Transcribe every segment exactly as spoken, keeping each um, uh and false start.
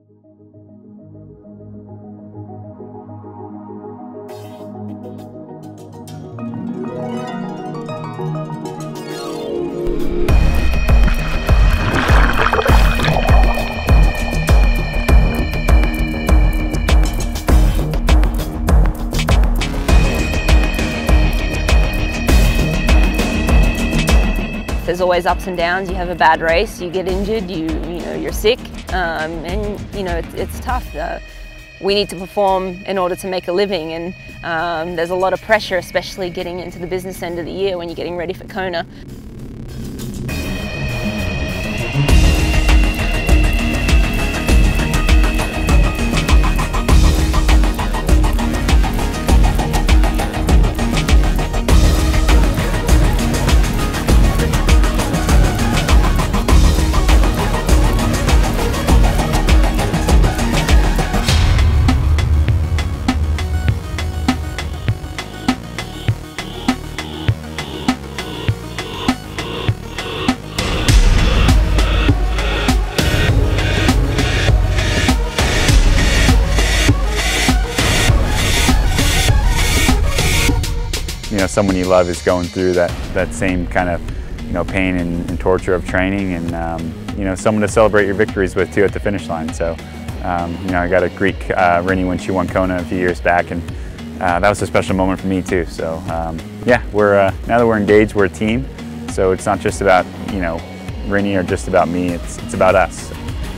There's always ups and downs. You have a bad race, you get injured, you you know you're sick, um, and you know it's, it's tough. Uh, we need to perform in order to make a living, and um, there's a lot of pressure, especially getting into the business end of the year when you're getting ready for Kona. You know, someone you love is going through that, that same kind of, you know, pain and, and torture of training, and, um, you know, someone to celebrate your victories with too at the finish line. So, um, you know, I got a Greek uh, Rinny when she won Kona a few years back, and uh, that was a special moment for me too. So, um, yeah, we're, uh, now that we're engaged, we're a team. So it's not just about, you know, Rinny or just about me, it's, it's about us.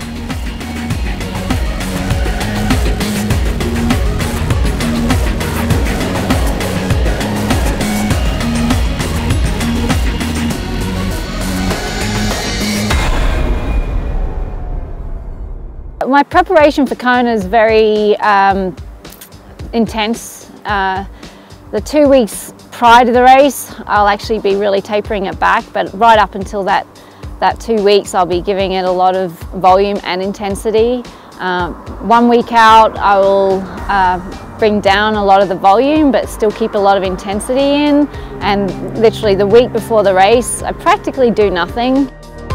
My preparation for Kona is very um, intense. Uh, the two weeks prior to the race, I'll actually be really tapering it back, but right up until that, that two weeks, I'll be giving it a lot of volume and intensity. Um, one week out, I will uh, bring down a lot of the volume, but still keep a lot of intensity in. And literally the week before the race, I practically do nothing.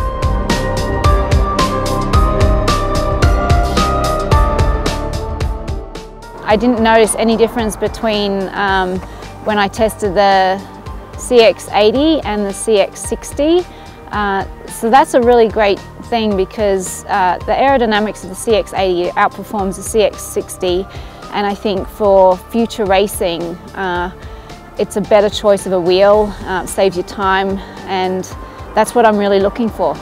I didn't notice any difference between um, when I tested the C X eighty and the C X sixty. Uh, so that's a really great thing, because uh, the aerodynamics of the C X eighty outperforms the C X sixty, and I think for future racing uh, it's a better choice of a wheel, uh, saves you time, and that's what I'm really looking for.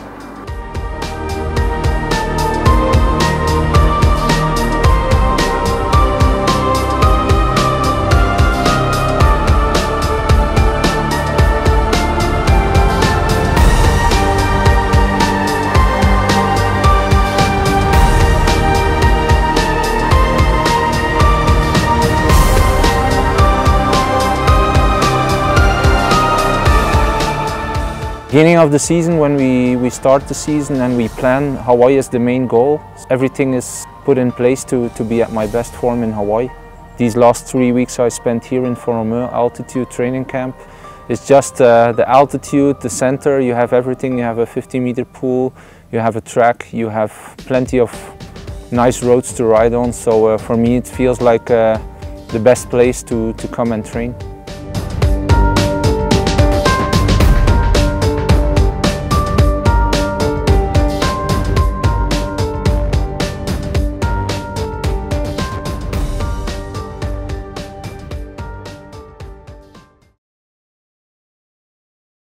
Beginning of the season, when we, we start the season and we plan Hawaii as the main goal, everything is put in place to, to be at my best form in Hawaii. These last three weeks I spent here in Foromeux altitude training camp. It's just uh, the altitude, the center, you have everything. You have a fifty meter pool, you have a track, you have plenty of nice roads to ride on. So uh, for me it feels like uh, the best place to, to come and train.